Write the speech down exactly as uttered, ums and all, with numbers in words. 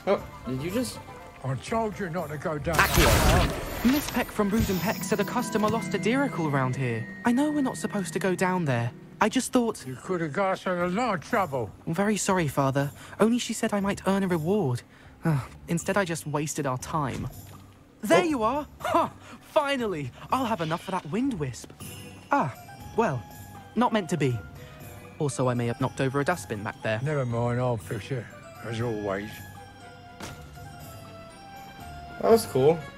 Oh, did you just... I told you not to go down. Accio. Miss Peck from Brood and Peck said a customer lost a deeracle around here. I know we're not supposed to go down there. I just thought... You could have got us in a lot of trouble. I'm very sorry, Father. Only she said I might earn a reward. Instead, I just wasted our time. There oh. you are! Ha! Finally! I'll have enough for that wind wisp. Ah, well, not meant to be. Also, I may have knocked over a dustbin back there. Never mind, I'll fix it, as always. That was cool.